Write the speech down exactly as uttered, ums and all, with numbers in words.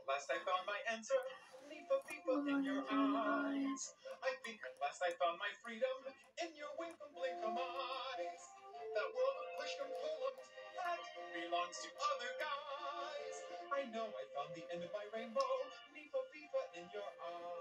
last I found my answer. Nifa Fifa in your eyes. I think at last I found my freedom in your wink and blink of eyes. That world of push and pull that belongs to other guys. I know I found the end of my rainbow. Nifa Fifa in your eyes.